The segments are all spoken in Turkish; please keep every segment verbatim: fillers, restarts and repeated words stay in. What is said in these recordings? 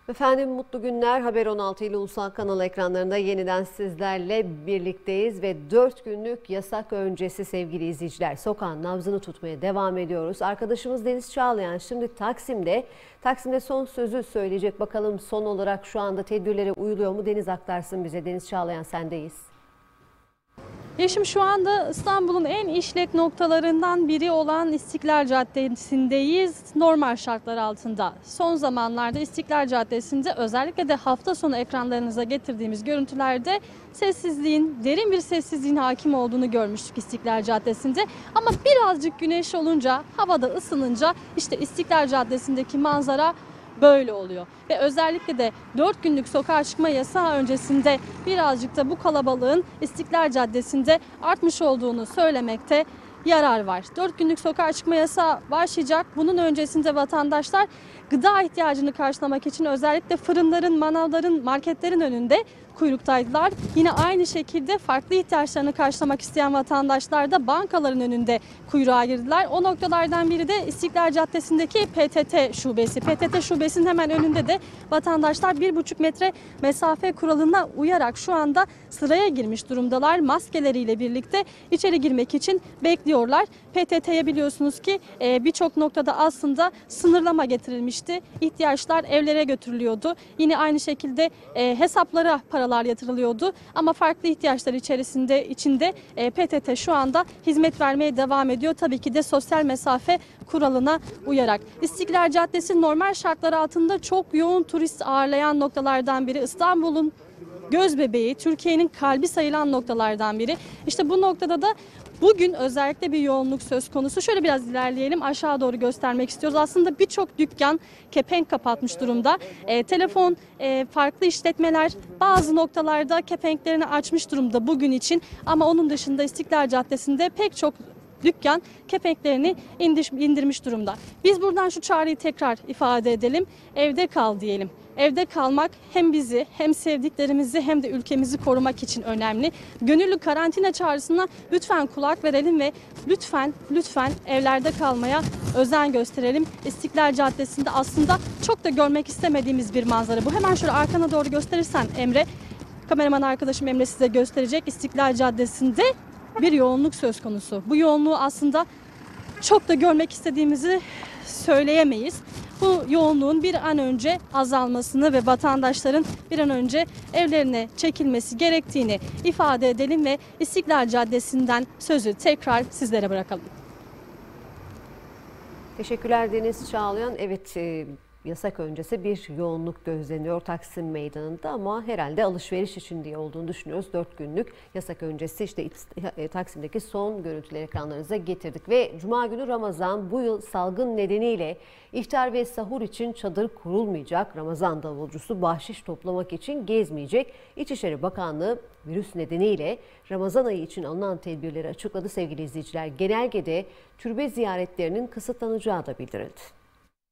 Efendim mutlu günler. Haber on altı ile Ulusal Kanal ekranlarında yeniden sizlerle birlikteyiz ve dört günlük yasak öncesi sevgili izleyiciler sokağın nabzını tutmaya devam ediyoruz. Arkadaşımız Deniz Çağlayan şimdi Taksim'de. Taksim'de son sözü söyleyecek. Bakalım son olarak şu anda tedbirlere uyuluyor mu? Deniz aktarsın bize. Deniz Çağlayan sendeyiz. Yeşim, şu anda İstanbul'un en işlek noktalarından biri olan İstiklal Caddesi'ndeyiz. Normal şartlar altında. Son zamanlarda İstiklal Caddesi'nde özellikle de hafta sonu ekranlarınıza getirdiğimiz görüntülerde sessizliğin, derin bir sessizliğin hakim olduğunu görmüştük İstiklal Caddesi'nde. Ama birazcık güneş olunca, havada ısınınca işte İstiklal Caddesi'ndeki manzara böyle oluyor. Ve özellikle de dört günlük sokağa çıkma yasağı öncesinde birazcık da bu kalabalığın İstiklal Caddesi'nde artmış olduğunu söylemekte yarar var. dört günlük sokağa çıkma yasağı başlayacak. Bunun öncesinde vatandaşlar gıda ihtiyacını karşılamak için özellikle fırınların, manavların, marketlerin önünde kuyruktaydılar. Yine aynı şekilde farklı ihtiyaçlarını karşılamak isteyen vatandaşlar da bankaların önünde kuyruğa girdiler. O noktalardan biri de İstiklal Caddesi'ndeki P T T şubesi. P T T şubesinin hemen önünde de vatandaşlar bir buçuk metre mesafe kuralına uyarak şu anda sıraya girmiş durumdalar. Maskeleriyle birlikte içeri girmek için bekliyorlar. P T T'ye biliyorsunuz ki birçok noktada aslında sınırlama getirilmişti. İhtiyaçlar evlere götürülüyordu. Yine aynı şekilde hesaplara paralar yatırılıyordu. Ama farklı ihtiyaçlar içerisinde içinde P T T şu anda hizmet vermeye devam ediyor. Tabii ki de sosyal mesafe kuralına uyarak. İstiklal Caddesi normal şartlar altında çok yoğun turist ağırlayan noktalardan biri. İstanbul'un göz bebeği, Türkiye'nin kalbi sayılan noktalardan biri. İşte bu noktada da bugün özellikle bir yoğunluk söz konusu. Şöyle biraz ilerleyelim, aşağı doğru göstermek istiyoruz. Aslında birçok dükkan kepenk kapatmış durumda. E, telefon, e, farklı işletmeler bazı noktalarda kepenklerini açmış durumda bugün için. Ama onun dışında İstiklal Caddesi'nde pek çok dükkan kepenklerini indir, indirmiş durumda. Biz buradan şu çağrıyı tekrar ifade edelim. Evde kal diyelim. Evde kalmak hem bizi hem sevdiklerimizi hem de ülkemizi korumak için önemli. Gönüllü karantina çağrısına lütfen kulak verelim ve lütfen lütfen evlerde kalmaya özen gösterelim. İstiklal Caddesi'nde aslında çok da görmek istemediğimiz bir manzara bu. Hemen şöyle arkana doğru gösterirsen Emre, kameraman arkadaşım Emre size gösterecek. İstiklal Caddesi'nde bir yoğunluk söz konusu. Bu yoğunluğu aslında çok da görmek istediğimizi söyleyemeyiz. Bu yoğunluğun bir an önce azalmasını ve vatandaşların bir an önce evlerine çekilmesi gerektiğini ifade edelim ve İstiklal Caddesi'nden sözü tekrar sizlere bırakalım. Teşekkürler Deniz Çağlayan. Evet, e, yasak öncesi bir yoğunluk gözleniyor Taksim Meydanı'nda ama herhalde alışveriş için diye olduğunu düşünüyoruz. dört günlük yasak öncesi işte Taksim'deki son görüntüleri ekranlarınıza getirdik. Ve Cuma günü Ramazan, bu yıl salgın nedeniyle iftar ve sahur için çadır kurulmayacak. Ramazan davulcusu bahşiş toplamak için gezmeyecek. İçişleri Bakanlığı virüs nedeniyle Ramazan ayı için alınan tedbirleri açıkladı sevgili izleyiciler. Genelgede türbe ziyaretlerinin kısıtlanacağı da bildirildi.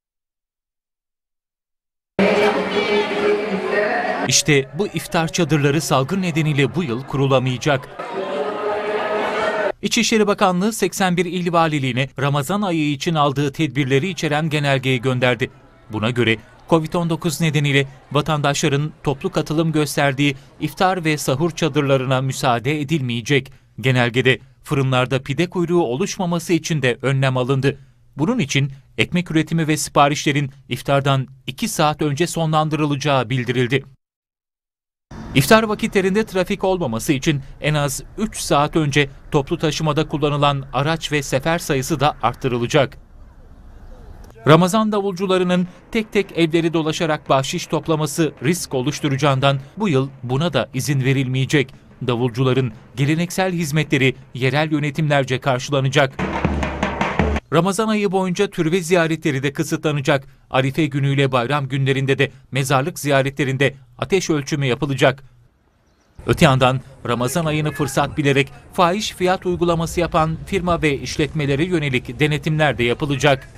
İşte bu iftar çadırları salgın nedeniyle bu yıl kurulamayacak. İçişleri Bakanlığı seksen bir il valiliğine Ramazan ayı için aldığı tedbirleri içeren genelgeyi gönderdi. Buna göre kovid on dokuz nedeniyle vatandaşların toplu katılım gösterdiği iftar ve sahur çadırlarına müsaade edilmeyecek. Genelgede fırınlarda pide kuyruğu oluşmaması için de önlem alındı. Bunun için ekmek üretimi ve siparişlerin iftardan iki saat önce sonlandırılacağı bildirildi. İftar vakitlerinde trafik olmaması için en az üç saat önce toplu taşımada kullanılan araç ve sefer sayısı da arttırılacak. Ramazan davulcularının tek tek evleri dolaşarak bahşiş toplaması risk oluşturacağından bu yıl buna da izin verilmeyecek. Davulcuların geleneksel hizmetleri yerel yönetimlerce karşılanacak. Ramazan ayı boyunca türbe ziyaretleri de kısıtlanacak. Arife günüyle bayram günlerinde de mezarlık ziyaretlerinde ateş ölçümü yapılacak. Öte yandan Ramazan ayını fırsat bilerek fahiş fiyat uygulaması yapan firma ve işletmelere yönelik denetimler de yapılacak.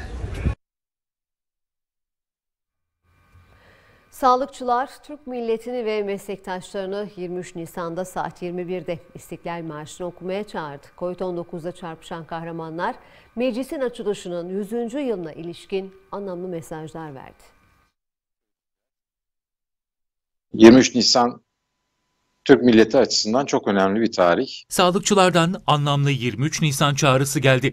Sağlıkçılar Türk milletini ve meslektaşlarını yirmi üç Nisan'da saat yirmi birde İstiklal Marşı'nı okumaya çağırdı. kovid on dokuzda çarpışan kahramanlar meclisin açılışının yüzüncü yılına ilişkin anlamlı mesajlar verdi. yirmi üç Nisan Türk milleti açısından çok önemli bir tarih. Sağlıkçılardan anlamlı yirmi üç Nisan çağrısı geldi.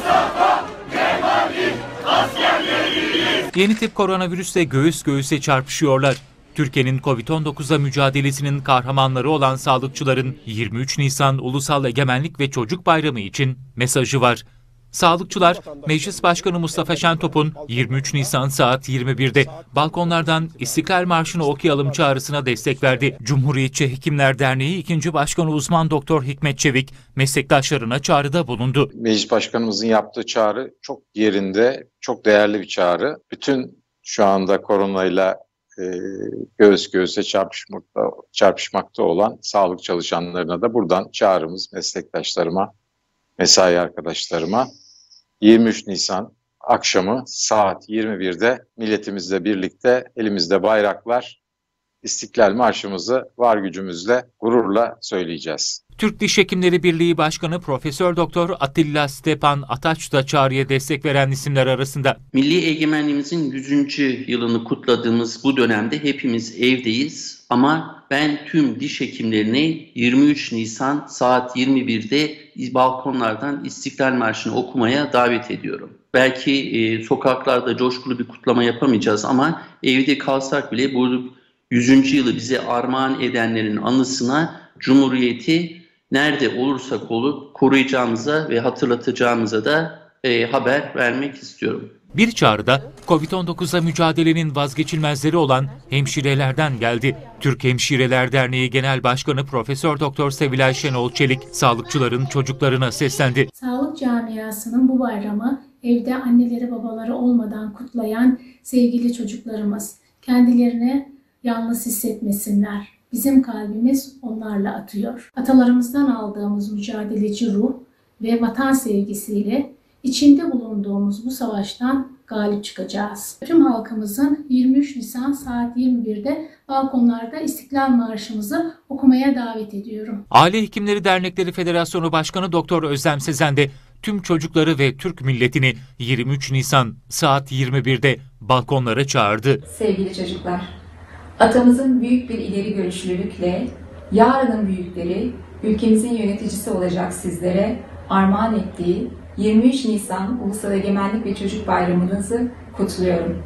Yeni tip koronavirüsle göğüs göğüse çarpışıyorlar. Türkiye'nin kovid on dokuza mücadelesinin kahramanları olan sağlıkçıların yirmi üç Nisan Ulusal Egemenlik ve Çocuk Bayramı için mesajı var. Sağlıkçılar, Meclis Başkanı Mustafa Şentop'un yirmi üç Nisan saat yirmi birde balkonlardan İstiklal Marşı'nı okuyalım çağrısına destek verdi. Cumhuriyetçi Hekimler Derneği ikinci Başkanı Uzman Doktor Hikmet Çevik, meslektaşlarına çağrıda bulundu. Meclis Başkanımızın yaptığı çağrı çok yerinde, çok değerli bir çağrı. Bütün şu anda koronayla e, göğüs göğüse çarpışmakta, çarpışmakta olan sağlık çalışanlarına da buradan çağrımız meslektaşlarıma, mesai arkadaşlarıma yirmi üç Nisan akşamı saat yirmi birde milletimizle birlikte elimizde bayraklar, İstiklal Marşımızı var gücümüzle, gururla söyleyeceğiz. Türk Diş Hekimleri Birliği Başkanı Profesör Doktor Atilla Stepan Ataç da çağrıya destek veren isimler arasında. Milli egemenliğimizin yüzüncü yılını kutladığımız bu dönemde hepimiz evdeyiz ama ben tüm diş hekimlerini yirmi üç Nisan saat yirmi birde balkonlardan İstiklal Marşı'nı okumaya davet ediyorum. Belki e, sokaklarda coşkulu bir kutlama yapamayacağız ama evde kalsak bile bu yüzüncü yılı bize armağan edenlerin anısına Cumhuriyeti nerede olursak olur koruyacağımıza ve hatırlatacağımıza da e, haber vermek istiyorum. Bir çağrıda kovid on dokuza mücadelenin vazgeçilmezleri olan hemşirelerden geldi. Türk Hemşireler Derneği Genel Başkanı Profesör Doktor Sevilay Şenol Çelik, sağlıkçıların çocuklarına seslendi. Sağlık camiasının bu bayramı evde anneleri babaları olmadan kutlayan sevgili çocuklarımız, kendilerini yalnız hissetmesinler. Bizim kalbimiz onlarla atıyor. Atalarımızdan aldığımız mücadeleci ruh ve vatan sevgisiyle içinde bulunduğumuz bu savaştan galip çıkacağız. Tüm halkımızın yirmi üç Nisan saat yirmi birde balkonlarda İstiklal Marşımızı okumaya davet ediyorum. Aile Hekimleri Dernekleri Federasyonu Başkanı Doktor Özlem Sezen de tüm çocukları ve Türk milletini yirmi üç Nisan saat yirmi birde balkonlara çağırdı. Sevgili çocuklar, atamızın büyük bir ileri görüşlülükle yarının büyükleri, ülkemizin yöneticisi olacak sizlere armağan ettiği yirmi üç Nisan Ulusal Egemenlik ve Çocuk Bayramınızı kutluyorum.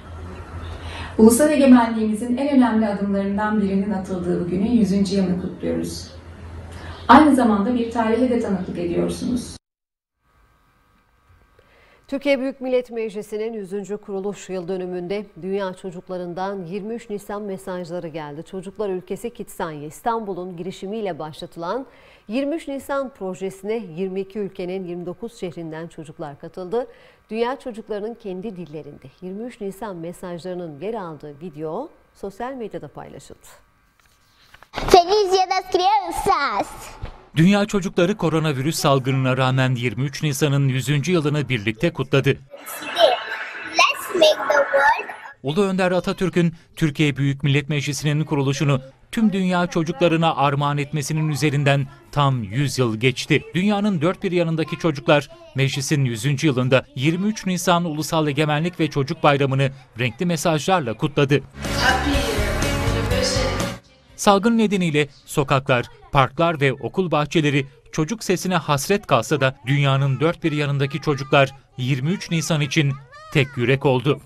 Ulusal egemenliğimizin en önemli adımlarından birinin atıldığı bu günün yüzüncü yılını kutluyoruz. Aynı zamanda bir tarihe de tanıklık ediyorsunuz. Türkiye Büyük Millet Meclisi'nin yüzüncü kuruluş yıl dönümünde dünya çocuklarından yirmi üç Nisan mesajları geldi. Çocuklar Ülkesi Kitsanya İstanbul'un girişimiyle başlatılan yirmi üç Nisan projesine yirmi iki ülkenin yirmi dokuz şehrinden çocuklar katıldı. Dünya çocuklarının kendi dillerinde yirmi üç Nisan mesajlarının yer aldığı video sosyal medyada paylaşıldı. Feliz Dia das Crianças! Dünya çocukları koronavirüs salgınına rağmen yirmi üç Nisan'ın yüzüncü yılını birlikte kutladı. Let's make the world. Ulu Önder Atatürk'ün Türkiye Büyük Millet Meclisi'nin kuruluşunu tüm dünya çocuklarına armağan etmesinin üzerinden tam yüz yıl geçti. Dünyanın dört bir yanındaki çocuklar meclisin yüzüncü yılında yirmi üç Nisan Ulusal Egemenlik ve Çocuk Bayramı'nı renkli mesajlarla kutladı. Salgın nedeniyle sokaklar, parklar ve okul bahçeleri çocuk sesine hasret kalsa da dünyanın dört bir yanındaki çocuklar yirmi üç Nisan için tek yürek oldu.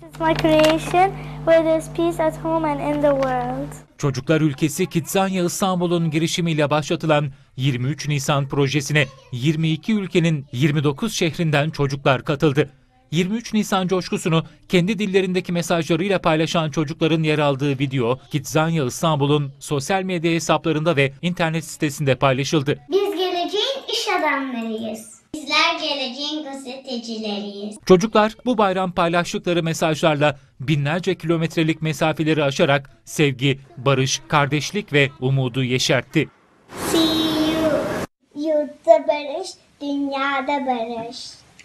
Çocuklar Ülkesi Kitsanya İstanbul'un girişimiyle başlatılan yirmi üç Nisan projesine yirmi iki ülkenin yirmi dokuz şehrinden çocuklar katıldı. yirmi üç Nisan coşkusunu kendi dillerindeki mesajlarıyla paylaşan çocukların yer aldığı video Kitsanya İstanbul'un sosyal medya hesaplarında ve internet sitesinde paylaşıldı. Biz geleceğin iş adamlarıyız. Bizler geleceğin gazetecileriyiz. Çocuklar bu bayram paylaştıkları mesajlarla binlerce kilometrelik mesafeleri aşarak sevgi, barış, kardeşlik ve umudu yeşertti. See you. Yurtta barış, dünyada barış.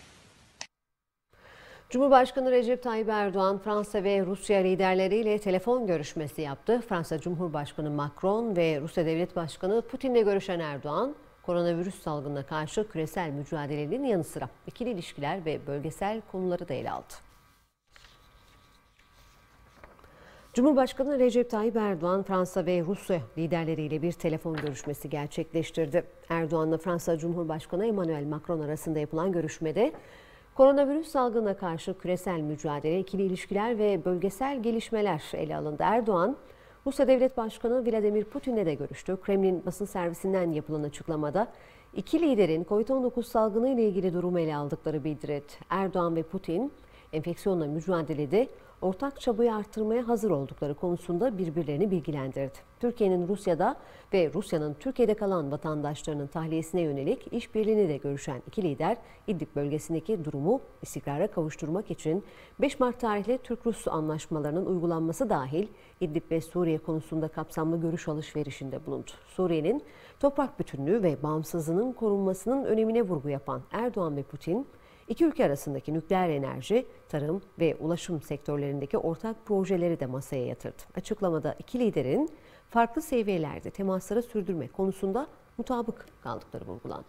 Cumhurbaşkanı Recep Tayyip Erdoğan, Fransa ve Rusya liderleriyle telefon görüşmesi yaptı. Fransa Cumhurbaşkanı Macron ve Rusya Devlet Başkanı Putin'le görüşen Erdoğan, koronavirüs salgınına karşı küresel mücadelenin yanı sıra ikili ilişkiler ve bölgesel konuları da ele aldı. Cumhurbaşkanı Recep Tayyip Erdoğan, Fransa ve Rusya liderleriyle bir telefon görüşmesi gerçekleştirdi. Erdoğan'la Fransa Cumhurbaşkanı Emmanuel Macron arasında yapılan görüşmede koronavirüs salgınına karşı küresel mücadele, ikili ilişkiler ve bölgesel gelişmeler ele alındı. Erdoğan, Rusya Devlet Başkanı Vladimir Putin'le de görüştü. Kremlin basın servisinden yapılan açıklamada iki liderin kovid on dokuz salgını ile ilgili durumu ele aldıkları bildirildi. Erdoğan ve Putin, enfeksiyonla mücadelede ortak çabayı arttırmaya hazır oldukları konusunda birbirlerini bilgilendirdi. Türkiye'nin Rusya'da ve Rusya'nın Türkiye'de kalan vatandaşlarının tahliyesine yönelik işbirliğini de görüşen iki lider, İdlib bölgesindeki durumu istikrara kavuşturmak için beş Mart tarihli Türk-Rus anlaşmalarının uygulanması dahil İdlib ve Suriye konusunda kapsamlı görüş alışverişinde bulundu. Suriye'nin toprak bütünlüğü ve bağımsızlığının korunmasının önemine vurgu yapan Erdoğan ve Putin, İki ülke arasındaki nükleer enerji, tarım ve ulaşım sektörlerindeki ortak projeleri de masaya yatırdı. Açıklamada iki liderin farklı seviyelerde temasları sürdürme konusunda mutabık kaldıkları vurgulandı.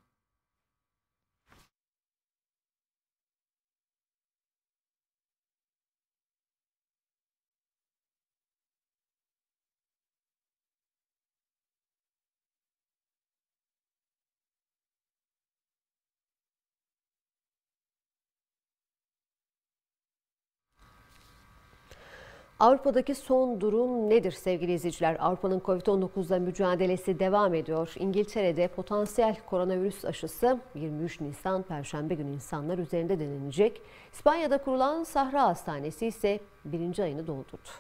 Avrupa'daki son durum nedir sevgili izleyiciler? Avrupa'nın kovid on dokuzla mücadelesi devam ediyor. İngiltere'de potansiyel koronavirüs aşısı yirmi üç Nisan Perşembe günü insanlar üzerinde denenecek. İspanya'da kurulan Sahra Hastanesi ise birinci ayını doldurdu.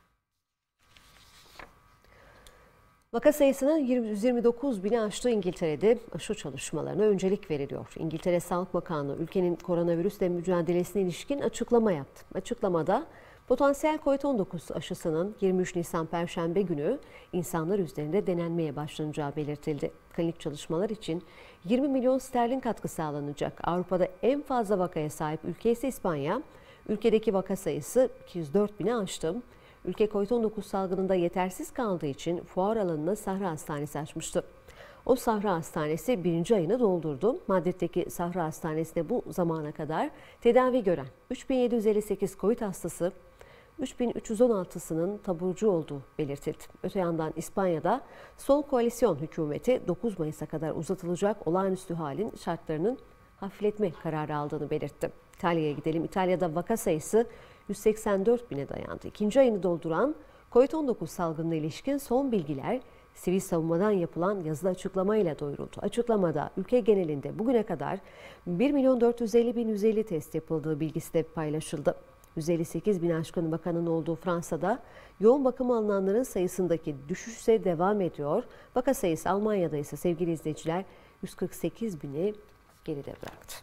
Vaka sayısının yüz yirmi dokuz bini aştığı İngiltere'de aşı çalışmalarına öncelik veriliyor. İngiltere Sağlık Bakanlığı ülkenin koronavirüsle mücadelesine ilişkin açıklama yaptı. Açıklamada potansiyel kovid on dokuz aşısının yirmi üç Nisan Perşembe günü insanlar üzerinde denenmeye başlanacağı belirtildi. Klinik çalışmalar için yirmi milyon sterlin katkı sağlanacak. Avrupa'da en fazla vakaya sahip ülke ise İspanya. Ülkedeki vaka sayısı iki yüz dört bini aştı. Ülke kovid on dokuz salgınında yetersiz kaldığı için fuar alanına Sahra Hastanesi açmıştı. O Sahra Hastanesi birinci ayını doldurdu. Madrid'deki Sahra Hastanesi'nde bu zamana kadar tedavi gören üç bin yedi yüz elli sekiz Covid hastası, üç bin üç yüz on altısının taburcu olduğu belirtildi. Öte yandan İspanya'da Sol Koalisyon hükümeti dokuz Mayıs'a kadar uzatılacak olağanüstü halin şartlarının hafifletme kararı aldığını belirtti. İtalya'ya gidelim. İtalya'da vaka sayısı yüz seksen dört bine dayandı. İkinci ayını dolduran kovid on dokuz salgınına ilişkin son bilgiler sivil savunmadan yapılan yazılı açıklamayla duyuruldu. Açıklamada ülke genelinde bugüne kadar bir milyon dört yüz elli bin yüz elli test yapıldığı bilgisi de paylaşıldı. yüz elli sekiz bin aşkın vakanın olduğu Fransa'da yoğun bakıma alınanların sayısındaki düşüş ise devam ediyor. Vaka sayısı Almanya'da ise sevgili izleyiciler yüz kırk sekiz bini geride bıraktı.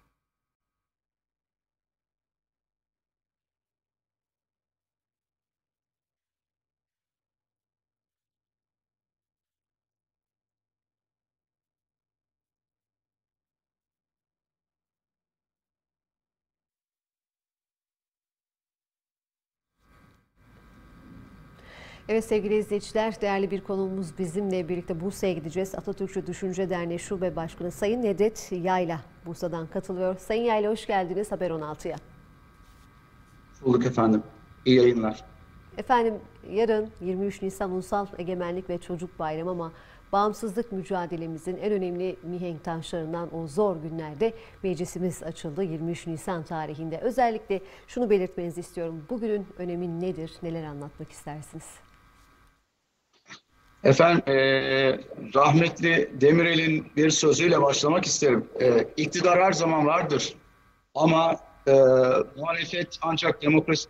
Evet sevgili izleyiciler, değerli bir konuğumuz bizimle birlikte Bursa'ya gideceğiz. Atatürkçü Düşünce Derneği Şube Başkanı Sayın Nedret Yayla Bursa'dan katılıyor. Sayın Yayla hoş geldiniz Haber on altıya. Bulduk efendim. İyi yayınlar. Efendim yarın yirmi üç Nisan Ulusal Egemenlik ve Çocuk Bayramı ama bağımsızlık mücadelemizin en önemli mihenk taşlarından o zor günlerde meclisimiz açıldı yirmi üç Nisan tarihinde. Özellikle şunu belirtmenizi istiyorum. Bugünün önemi nedir? Neler anlatmak istersiniz? Efendim e, rahmetli Demirel'in bir sözüyle başlamak isterim. E, iktidar her zaman vardır ama e, muhalefet ancak demokrasi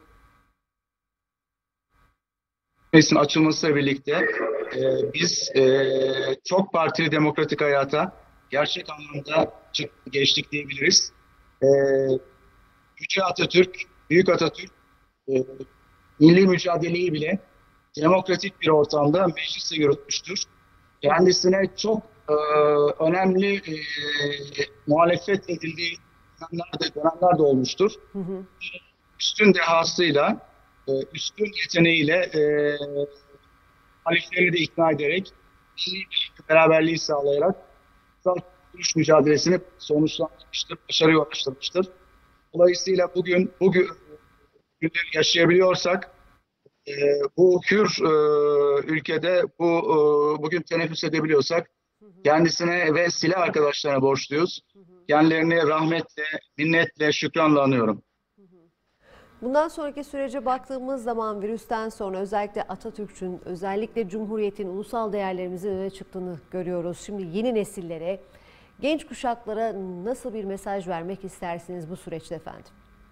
açılmasıyla birlikte e, biz e, çok partili demokratik hayata gerçek anlamda geçtik diyebiliriz. E, Yüce Atatürk, Büyük Atatürk e, milli mücadeleyi bile demokratik bir ortamda mecliste yürütmüştür. Kendisine çok e, önemli e, muhalefet edildiği dönemler de, dönemler de olmuştur. Hı hı. Üstün dehasıyla, e, üstün yeteneğiyle e, muhalifleri de ikna ederek, beraberliği sağlayarak kuruluş mücadelesini sonuçlandırmıştır, başarıya ulaştırmıştır. Dolayısıyla bugün bugün günleri yaşayabiliyorsak e, bu hür e, ülkede bu e, bugün teneffüs edebiliyorsak kendisine ve silah arkadaşlarına borçluyuz. Kendilerini rahmetle, minnetle, şükranla anıyorum. Bundan sonraki sürece baktığımız zaman virüsten sonra özellikle Atatürk'ün, özellikle Cumhuriyet'in, ulusal değerlerimizin öne çıktığını görüyoruz. Şimdi yeni nesillere, genç kuşaklara nasıl bir mesaj vermek istersiniz bu süreçte efendim?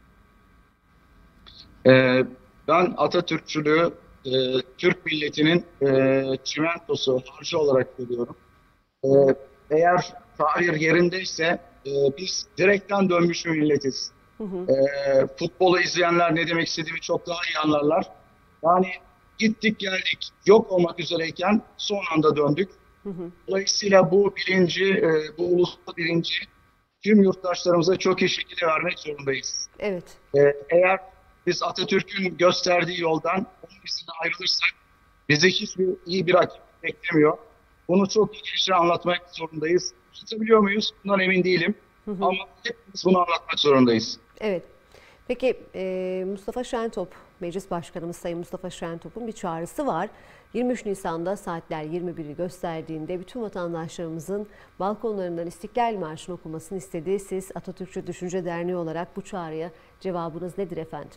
Ee, ben Atatürkçülüğü e, Türk milletinin e, çimentosu, harcı olarak görüyorum. E, eğer tarih yerindeyse e, biz direkten dönmüş bir milletiz. Hı hı. E, futbolu izleyenler ne demek istediğimi çok daha iyi anlarlar. Yani gittik geldik, yok olmak üzereyken son anda döndük. Hı hı. Dolayısıyla bu bilinci, e, bu ulusal bilinci tüm yurttaşlarımıza çok iyi şekilde vermek zorundayız. Evet. E, eğer biz Atatürk'ün gösterdiği yoldan onun izine ayrılırsak bizi hiçbir iyi bir rakip beklemiyor. Bunu çok iyi kişilere anlatmak zorundayız. Anlatabiliyor muyuz? Bundan emin değilim. Hı hı. Ama hepimiz bunu anlatmak zorundayız. Evet. Peki e, Mustafa Şentop, Meclis Başkanımız Sayın Mustafa Şentop'un bir çağrısı var. yirmi üç Nisan'da saatler yirmi biri gösterdiğinde bütün vatandaşlarımızın balkonlarından İstiklal Marşı'nı okumasını istedi. Siz Atatürkçü Düşünce Derneği olarak bu çağrıya cevabınız nedir efendim?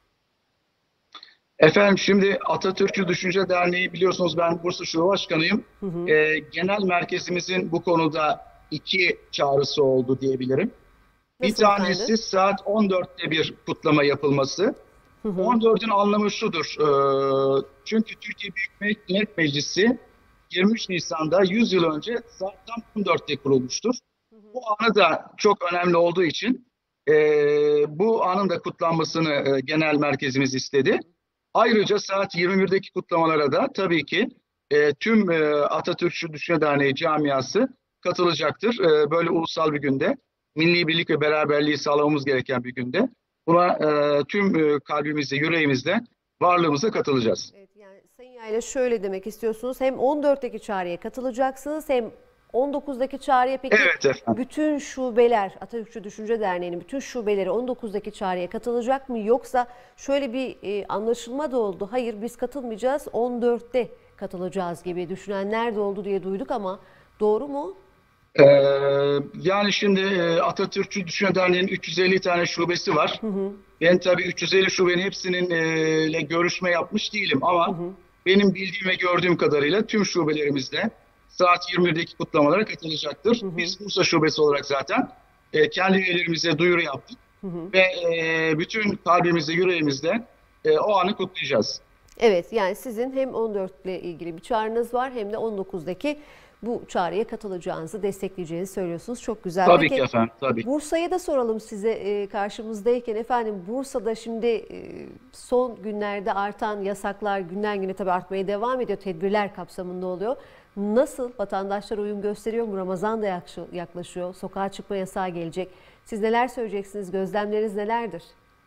Efendim şimdi Atatürkçü Düşünce Derneği biliyorsunuz ben Bursa Şube Başkanıyım. Hı hı. E, genel merkezimizin bu konuda iki çağrısı oldu diyebilirim. Nasıl bir tanesi efendim? Saat on dörtte bir kutlama yapılması. Hı hı. on dördün anlamı şudur. E, çünkü Türkiye Büyük Millet Meclisi yirmi üç Nisan'da yüz yıl önce saat tam on dörtte kurulmuştur. Hı hı. Bu anı da çok önemli olduğu için e, bu anın da kutlanmasını e, genel merkezimiz istedi. Ayrıca saat yirmi birdeki kutlamalara da tabii ki e, tüm e, Atatürkçü Düşünce Derneği camiası katılacaktır. E, böyle ulusal bir günde, milli birlik ve beraberliği sağlamamız gereken bir günde. Buna e, tüm e, kalbimizle, yüreğimizle, varlığımıza katılacağız. Evet, yani Sayın Yayla şöyle demek istiyorsunuz. Hem on dörtteki çağrıya katılacaksınız hem on dokuzdaki çağrıya peki evet, bütün şubeler, Atatürkçü Düşünce Derneği'nin bütün şubeleri on dokuzdaki çağrıya katılacak mı? Yoksa şöyle bir e, anlaşılma da oldu. Hayır biz katılmayacağız, on dörtte katılacağız gibi düşünenler de oldu diye duyduk ama doğru mu? Ee, yani şimdi Atatürkçü Düşünce Derneği'nin üç yüz elli tane şubesi var. Hı hı. Ben tabii üç yüz elli şubenin hepsinin e, görüşme yapmış değilim ama hı hı. benim bildiğim ve gördüğüm kadarıyla tüm şubelerimizde saat yirmi birdeki kutlamalara katılacaktır. Hı hı. Biz Bursa Şubesi olarak zaten e, kendi üyelerimize duyuru yaptık. Hı hı. Ve e, bütün kalbimizle, yüreğimizle e, o anı kutlayacağız. Evet, yani sizin hem on dört ile ilgili bir çağrınız var hem de on dokuzdaki bu çağrıya katılacağınızı, destekleyeceğinizi söylüyorsunuz. Çok güzel. Tabii Peki, ki efendim, tabii. Bursa'ya da soralım size e, karşımızdayken efendim. Bursa'da şimdi e, son günlerde artan yasaklar günden güne tabii artmaya devam ediyor. Tedbirler kapsamında oluyor. Nasıl? Vatandaşlar uyum gösteriyor mu? Ramazan da yaklaşıyor. Sokağa çıkma yasağı gelecek. Siz neler söyleyeceksiniz? Gözlemleriniz nelerdir?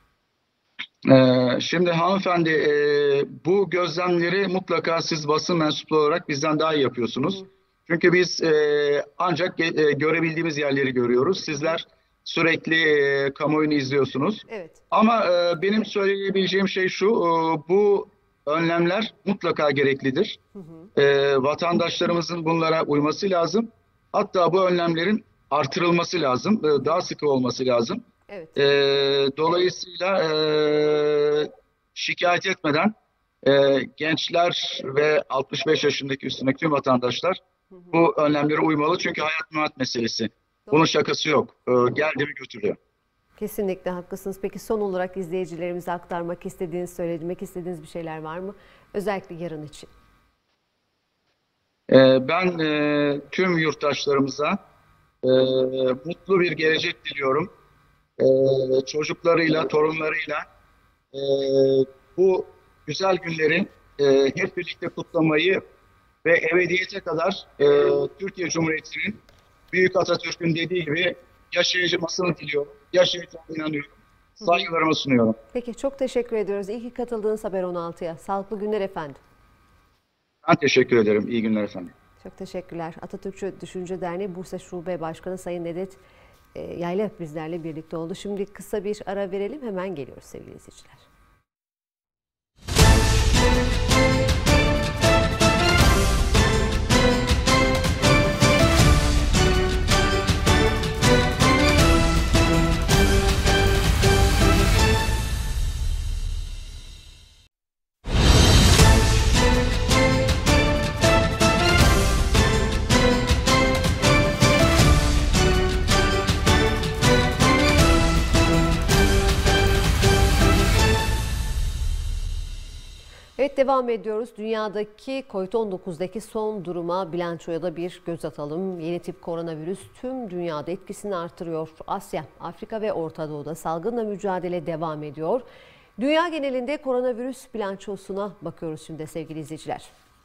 Ee, şimdi hanımefendi e, bu gözlemleri mutlaka siz basın mensupları olarak bizden daha iyi yapıyorsunuz. Hı. Çünkü biz e, ancak e, görebildiğimiz yerleri görüyoruz. Sizler sürekli e, kamuoyunu izliyorsunuz. Evet. Ama e, benim söyleyebileceğim şey şu, e, bu önlemler mutlaka gereklidir. Hı hı. E, vatandaşlarımızın bunlara uyması lazım. Hatta bu önlemlerin artırılması lazım, e, daha sıkı olması lazım. Evet. E, dolayısıyla e, şikayet etmeden e, gençler ve altmış beş yaşındaki üstündeki tüm vatandaşlar hı hı. bu önlemlere uymalı. Çünkü hayat memat meselesi. Doğru. Bunun şakası yok. E, geldi mi götürüyor. Kesinlikle haklısınız. Peki son olarak izleyicilerimize aktarmak istediğiniz, söylemek istediğiniz bir şeyler var mı? Özellikle yarın için. E, ben e, tüm yurttaşlarımıza e, mutlu bir gelecek diliyorum. E, çocuklarıyla, torunlarıyla e, bu güzel günleri e, hep birlikte kutlamayı ve ebediyete kadar e, Türkiye Cumhuriyeti'nin Büyük Atatürk'ün dediği gibi yaşayacağını diliyorum. Yaşayacağına inanıyorum. Saygılarımı sunuyorum. Peki çok teşekkür ediyoruz. İyi ki katıldığınız Haber on altıya. Sağlıklı günler efendim. Ben teşekkür ederim. İyi günler efendim. Çok teşekkürler. Atatürkçü Düşünce Derneği Bursa Şube Başkanı Sayın Nedet Yayla bizlerle birlikte oldu. Şimdi kısa bir ara verelim. Hemen geliyoruz sevgili izleyiciler. Evet, devam ediyoruz. Dünyadaki Covid on dokuzdaki son duruma, bilançoya da bir göz atalım. Yeni tip koronavirüs tüm dünyada etkisini artırıyor. Asya, Afrika ve Orta Doğu'da salgınla mücadele devam ediyor. Dünya genelinde koronavirüs bilançosuna bakıyoruz şimdi sevgili izleyiciler.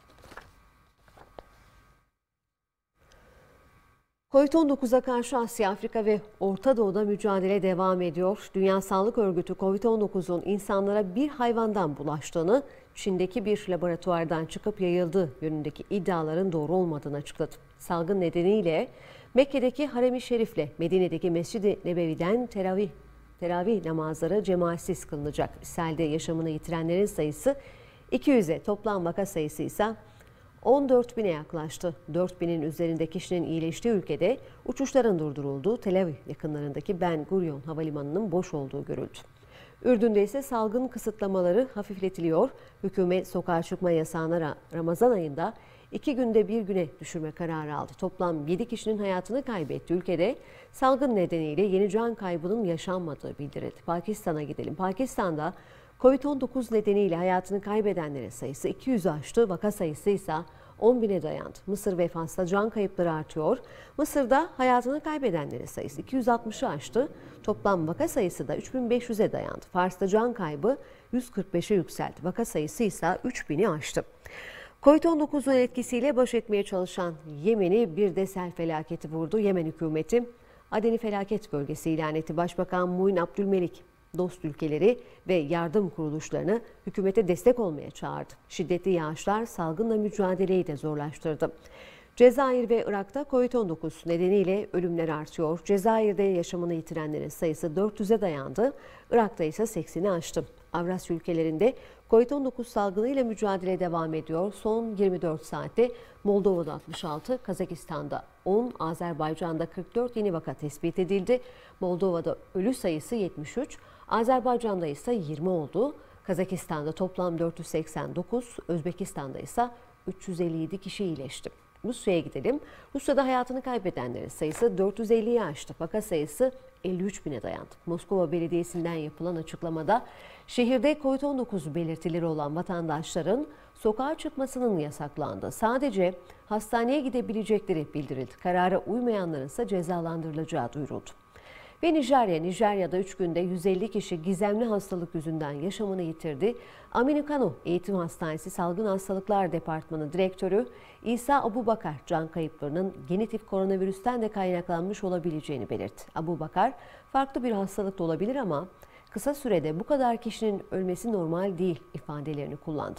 Covid on dokuza karşı Asya, Afrika ve Orta Doğu'da mücadele devam ediyor. Dünya Sağlık Örgütü Covid on dokuzun insanlara bir hayvandan bulaştığını, Çin'deki bir laboratuvardan çıkıp yayıldığı yönündeki iddiaların doğru olmadığını açıkladı. Salgın nedeniyle Mekke'deki Harem-i Şerif'le Medine'deki Mescid-i Nebevi'den teravih, teravih namazları cemaatsiz kılınacak. İsrail'de yaşamını yitirenlerin sayısı iki yüze, toplam vaka sayısı ise on dört bine yaklaştı. dört binin üzerinde kişinin iyileştiği ülkede uçuşların durdurulduğu, Tel Aviv yakınlarındaki Ben Gurion Havalimanı'nın boş olduğu görüldü. Ürdün'de ise salgın kısıtlamaları hafifletiliyor. Hükümet sokağa çıkma yasağına Ramazan ayında iki günde bir güne düşürme kararı aldı. Toplam yedi kişinin hayatını kaybetti. Ülkede salgın nedeniyle yeni can kaybının yaşanmadığı bildirildi. Pakistan'a gidelim. Pakistan'da Covid on dokuz nedeniyle hayatını kaybedenlerin sayısı iki yüzü aştı, vaka sayısı ise on bine dayandı. Mısır ve Fas'ta can kayıpları artıyor. Mısır'da hayatını kaybedenlerin sayısı iki yüz altmışı aştı, toplam vaka sayısı da üç bin beş yüze dayandı. Fars'ta can kaybı yüz kırk beşe yükseldi, vaka sayısı ise üç bini aştı. Covid on dokuzun etkisiyle baş etmeye çalışan Yemen'i bir de sel felaketi vurdu. Yemen hükümeti Aden'i felaket bölgesi ilan etti. Başbakan Muin Abdülmelik dost ülkeleri ve yardım kuruluşlarını hükümete destek olmaya çağırdı. Şiddetli yağışlar salgınla mücadeleyi de zorlaştırdı. Cezayir ve Irak'ta Covid on dokuz nedeniyle ölümler artıyor. Cezayir'de yaşamını yitirenlerin sayısı dört yüze dayandı. Irak'ta ise sekseni aştı. Avrasya ülkelerinde Covid on dokuz salgınıyla mücadele devam ediyor. Son yirmi dört saatte Moldova'da altmış altı, Kazakistan'da on, Azerbaycan'da kırk dört yeni vaka tespit edildi. Moldova'da ölü sayısı yetmiş üç, Azerbaycan'da ise yirmi oldu. Kazakistan'da toplam dört yüz seksen dokuz, Özbekistan'da ise üç yüz elli yedi kişi iyileşti. Rusya'ya gidelim. Rusya'da hayatını kaybedenlerin sayısı dört yüz elliyi aştı. Vaka sayısı elli üç bine dayandı. Moskova Belediyesi'nden yapılan açıklamada şehirde Covid on dokuz belirtileri olan vatandaşların sokağa çıkmasının yasaklandığı, sadece hastaneye gidebilecekleri bildirildi. Karara uymayanların ise cezalandırılacağı duyuruldu. Ve Nijerya, Nijerya'da üç günde yüz elli kişi gizemli hastalık yüzünden yaşamını yitirdi. Aminu Kano Eğitim Hastanesi Salgın Hastalıklar Departmanı Direktörü İsa Abubakar can kayıplarının yeni tip koronavirüsten de kaynaklanmış olabileceğini belirtti. Abubakar, farklı bir hastalık da olabilir ama kısa sürede bu kadar kişinin ölmesi normal değil ifadelerini kullandı.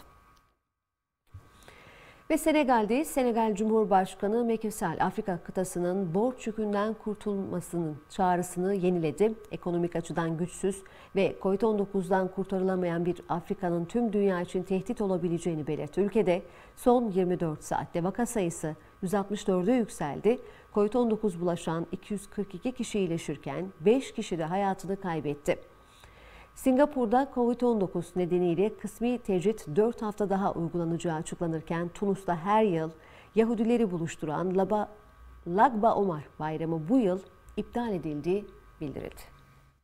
Ve Senegal'deyiz. Senegal Cumhurbaşkanı Macky Sall, Afrika kıtasının borç yükünden kurtulmasının çağrısını yeniledi. Ekonomik açıdan güçsüz ve Covid on dokuzdan kurtarılamayan bir Afrika'nın tüm dünya için tehdit olabileceğini belirtti. Ülkede son yirmi dört saatte vaka sayısı yüz altmış dörde yükseldi. Covid on dokuz bulaşan iki yüz kırk iki kişi iyileşirken beş kişi de hayatını kaybetti. Singapur'da Covid on dokuz nedeniyle kısmi tecrit dört hafta daha uygulanacağı açıklanırken Tunus'ta her yıl Yahudileri buluşturan Laba, Lagba Omar Bayramı bu yıl iptal edildiği bildirildi.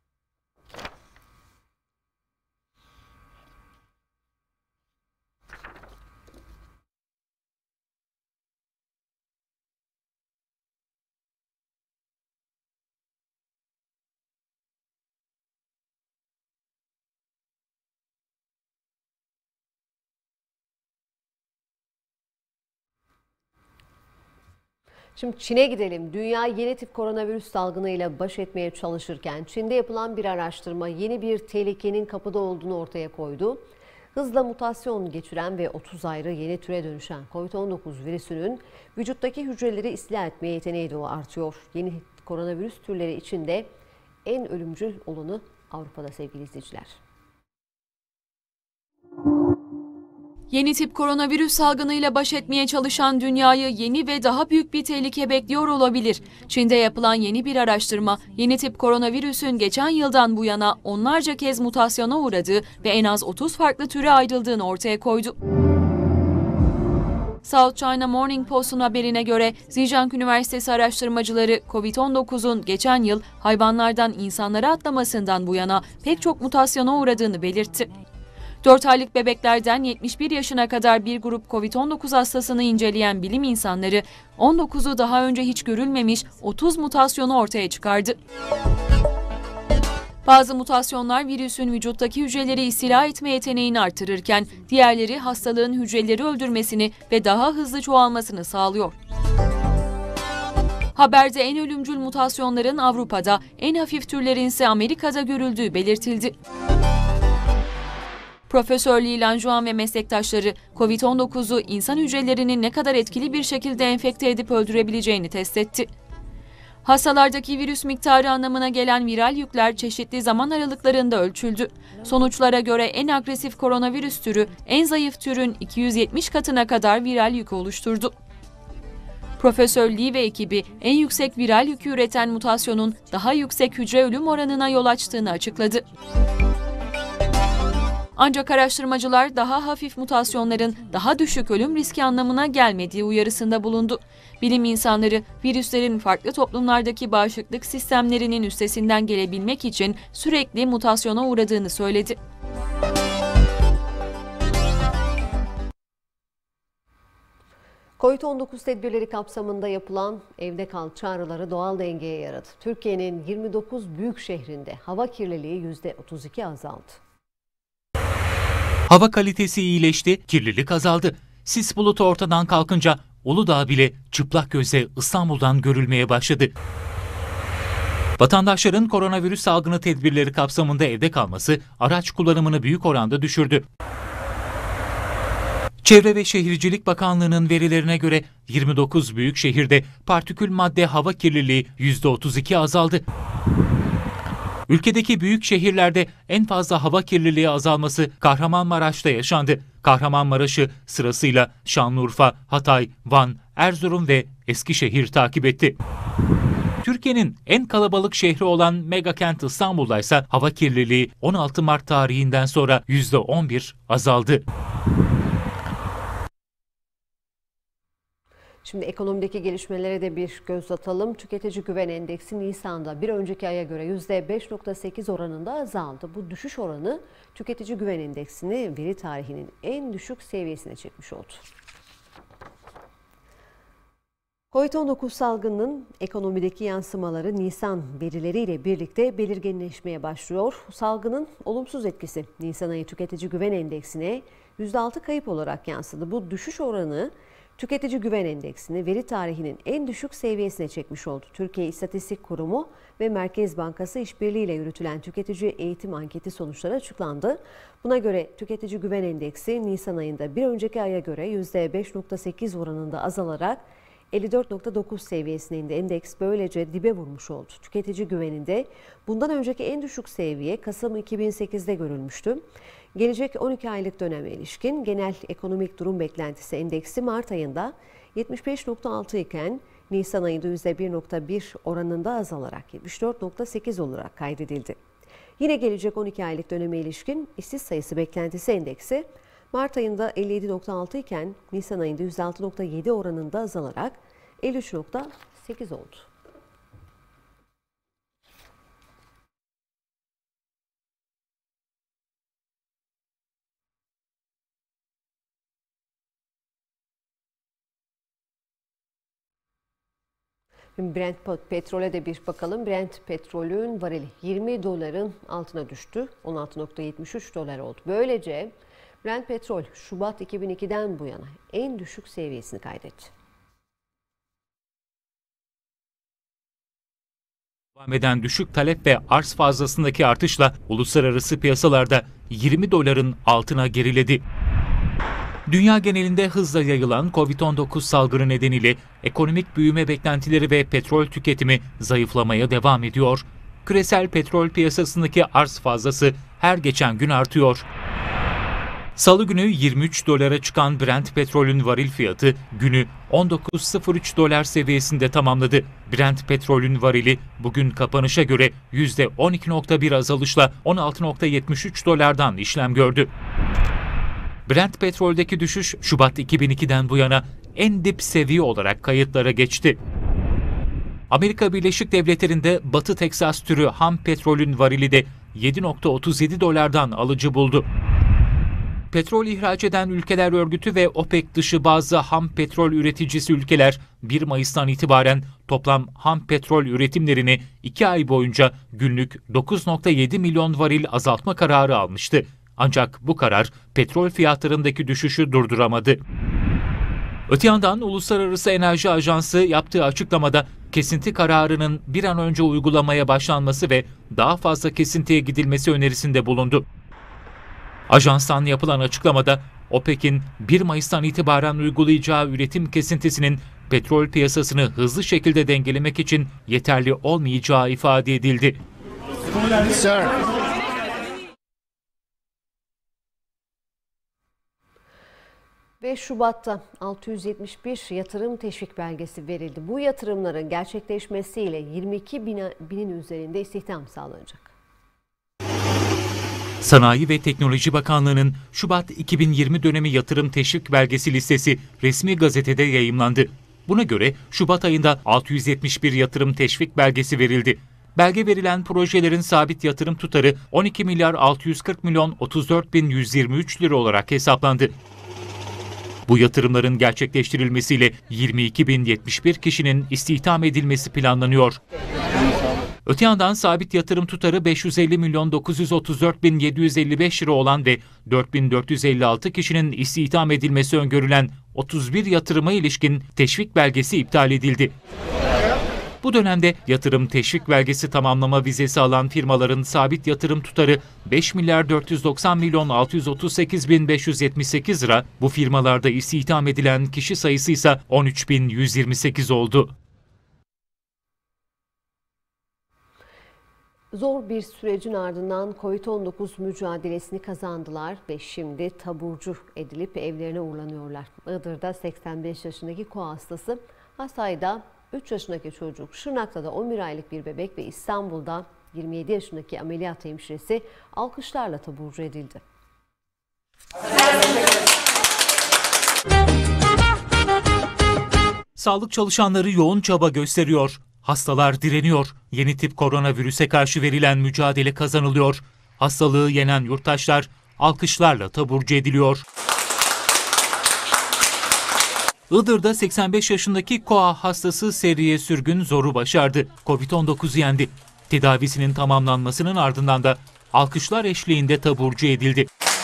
Şimdi Çin'e gidelim. Dünya yeni tip koronavirüs salgınıyla baş etmeye çalışırken Çin'de yapılan bir araştırma yeni bir tehlikenin kapıda olduğunu ortaya koydu. Hızla mutasyon geçiren ve otuz ayrı yeni türe dönüşen Covid on dokuz virüsünün vücuttaki hücreleri istila etme yeteneği de artıyor. Yeni koronavirüs türleri içinde en ölümcül olanı Avrupa'da sevgili izleyiciler. Yeni tip koronavirüs salgınıyla baş etmeye çalışan dünyayı yeni ve daha büyük bir tehlike bekliyor olabilir. Çin'de yapılan yeni bir araştırma, yeni tip koronavirüsün geçen yıldan bu yana onlarca kez mutasyona uğradığı ve en az otuz farklı türe ayrıldığını ortaya koydu. South China Morning Post'un haberine göre Zhejiang Üniversitesi araştırmacıları Covid on dokuzun geçen yıl hayvanlardan insanlara atlamasından bu yana pek çok mutasyona uğradığını belirtti. dört aylık bebeklerden yetmiş bir yaşına kadar bir grup kovid on dokuz hastasını inceleyen bilim insanları on dokuzu daha önce hiç görülmemiş otuz mutasyonu ortaya çıkardı. Bazı mutasyonlar virüsün vücuttaki hücreleri istila etme yeteneğini artırırken diğerleri hastalığın hücreleri öldürmesini ve daha hızlı çoğalmasını sağlıyor. Haberde en ölümcül mutasyonların Avrupa'da, en hafif türlerin ise Amerika'da görüldüğü belirtildi. Profesör Li Lanjuan ve meslektaşları kovid on dokuzu insan hücrelerini ne kadar etkili bir şekilde enfekte edip öldürebileceğini test etti. Hastalardaki virüs miktarı anlamına gelen viral yükler çeşitli zaman aralıklarında ölçüldü. Sonuçlara göre en agresif koronavirüs türü en zayıf türün iki yüz yetmiş katına kadar viral yük oluşturdu. Profesör Li ve ekibi en yüksek viral yükü üreten mutasyonun daha yüksek hücre ölüm oranına yol açtığını açıkladı. Ancak araştırmacılar daha hafif mutasyonların daha düşük ölüm riski anlamına gelmediği uyarısında bulundu. Bilim insanları virüslerin farklı toplumlardaki bağışıklık sistemlerinin üstesinden gelebilmek için sürekli mutasyona uğradığını söyledi. kovid on dokuz tedbirleri kapsamında yapılan evde kal çağrıları doğal dengeye yaradı. Türkiye'nin yirmi dokuz büyük şehrinde hava kirliliği yüzde otuz iki azaldı. Hava kalitesi iyileşti, kirlilik azaldı. Sis bulutu ortadan kalkınca Uludağ bile çıplak gözle İstanbul'dan görülmeye başladı. Vatandaşların koronavirüs salgını tedbirleri kapsamında evde kalması araç kullanımını büyük oranda düşürdü. Çevre ve Şehircilik Bakanlığı'nın verilerine göre yirmi dokuz büyük şehirde partikül madde hava kirliliği yüzde otuz iki azaldı. Ülkedeki büyük şehirlerde en fazla hava kirliliği azalması Kahramanmaraş'ta yaşandı. Kahramanmaraş'ı sırasıyla Şanlıurfa, Hatay, Van, Erzurum ve Eskişehir takip etti. Türkiye'nin en kalabalık şehri olan megakent İstanbul'da ise hava kirliliği on altı Mart tarihinden sonra yüzde on bir azaldı. Şimdi ekonomideki gelişmelere de bir göz atalım. Tüketici güven endeksi Nisan'da bir önceki aya göre yüzde beş virgül sekiz oranında azaldı. Bu düşüş oranı tüketici güven endeksini veri tarihinin en düşük seviyesine çekmiş oldu. kovid on dokuz salgınının ekonomideki yansımaları Nisan verileriyle birlikte belirginleşmeye başlıyor. Salgının olumsuz etkisi Nisan ayı tüketici güven endeksine yüzde altı kayıp olarak yansıdı. Bu düşüş oranı tüketici güven endeksini veri tarihinin en düşük seviyesine çekmiş oldu. Türkiye İstatistik Kurumu ve Merkez Bankası işbirliğiyle yürütülen tüketici eğitim anketi sonuçları açıklandı. Buna göre tüketici güven endeksi Nisan ayında bir önceki aya göre yüzde beş virgül sekiz oranında azalarak elli dört virgül dokuz seviyesine indi. Endeks böylece dibe vurmuş oldu. Tüketici güveninde bundan önceki en düşük seviye Kasım iki bin sekizde görülmüştü. Gelecek on iki aylık döneme ilişkin genel ekonomik durum beklentisi endeksi Mart ayında yetmiş beş virgül altı iken Nisan ayında yüzde bir virgül bir oranında azalarak yetmiş dört virgül sekiz olarak kaydedildi. Yine gelecek on iki aylık döneme ilişkin işsiz sayısı beklentisi endeksi Mart ayında elli yedi virgül altı iken Nisan ayında yüzde altı virgül yedi oranında azalarak elli üç virgül sekiz oldu. Brent petrole de bir bakalım. Brent petrolün varili yirmi doların altına düştü. on altı virgül yetmiş üç dolar oldu. Böylece Brent petrol Şubat iki bin ikiden bu yana en düşük seviyesini kaydetti. Devam eden düşük talep ve arz fazlasındaki artışla uluslararası piyasalarda yirmi doların altına geriledi. Dünya genelinde hızla yayılan kovid on dokuz salgını nedeniyle ekonomik büyüme beklentileri ve petrol tüketimi zayıflamaya devam ediyor. Küresel petrol piyasasındaki arz fazlası her geçen gün artıyor. Salı günü yirmi üç dolara çıkan Brent petrolün varil fiyatı günü on dokuz virgül sıfır üç dolar seviyesinde tamamladı. Brent petrolün varili bugün kapanışa göre yüzde on iki virgül bir azalışla on altı virgül yetmiş üç dolardan işlem gördü. Brent petroldeki düşüş Şubat iki bin ikiden bu yana en dip seviye olarak kayıtlara geçti. Amerika Birleşik Devletleri'nde Batı Teksas türü ham petrolün varili de yedi virgül otuz yedi dolardan alıcı buldu. Petrol ihraç eden ülkeler örgütü ve OPEC dışı bazı ham petrol üreticisi ülkeler bir Mayıs'tan itibaren toplam ham petrol üretimlerini iki ay boyunca günlük dokuz nokta yedi milyon varil azaltma kararı almıştı. Ancak bu karar petrol fiyatlarındaki düşüşü durduramadı. Öte yandan Uluslararası Enerji Ajansı yaptığı açıklamada kesinti kararının bir an önce uygulamaya başlanması ve daha fazla kesintiye gidilmesi önerisinde bulundu. Ajanstan yapılan açıklamada OPEC'in bir Mayıs'tan itibaren uygulayacağı üretim kesintisinin petrol piyasasını hızlı şekilde dengelemek için yeterli olmayacağı ifade edildi. Sir. beş Şubat'ta altı yüz yetmiş bir yatırım teşvik belgesi verildi. Bu yatırımların gerçekleşmesiyle yirmi iki binin üzerinde istihdam sağlanacak. Sanayi ve Teknoloji Bakanlığı'nın Şubat iki bin yirmi dönemi yatırım teşvik belgesi listesi resmi gazetede yayımlandı. Buna göre Şubat ayında altı yüz yetmiş bir yatırım teşvik belgesi verildi. Belge verilen projelerin sabit yatırım tutarı on iki milyar altı yüz kırk milyon otuz dört bin yüz yirmi üç lira olarak hesaplandı. Bu yatırımların gerçekleştirilmesiyle yirmi iki bin yetmiş bir kişinin istihdam edilmesi planlanıyor. Öte yandan sabit yatırım tutarı beş yüz elli milyon dokuz yüz otuz dört bin yedi yüz elli beş lira olan ve dört bin dört yüz elli altı kişinin istihdam edilmesi öngörülen otuz bir yatırıma ilişkin teşvik belgesi iptal edildi. Bu dönemde yatırım teşvik belgesi tamamlama vizesi alan firmaların sabit yatırım tutarı beş milyar dört yüz doksan milyon altı yüz otuz sekiz bin beş yüz yetmiş sekiz lira, bu firmalarda istihdam edilen kişi sayısı ise on üç bin yüz yirmi sekiz oldu. Zor bir sürecin ardından kovid on dokuz mücadelesini kazandılar ve şimdi taburcu edilip evlerine uğurlanıyorlar. Iğdır'da seksen beş yaşındaki koa hastası, Hatay'da üç yaşındaki çocuk, Şırnak'ta da on bir aylık bir bebek ve İstanbul'da yirmi yedi yaşındaki ameliyat hemşiresi alkışlarla taburcu edildi. Sağlık çalışanları yoğun çaba gösteriyor. Hastalar direniyor. Yeni tip koronavirüse karşı verilen mücadele kazanılıyor. Hastalığı yenen yurttaşlar alkışlarla taburcu ediliyor. Iğdır'da seksen beş yaşındaki koa hastası Seriye Sürgün zoru başardı. kovid on dokuzu yendi. Tedavisinin tamamlanmasının ardından da alkışlar eşliğinde taburcu edildi.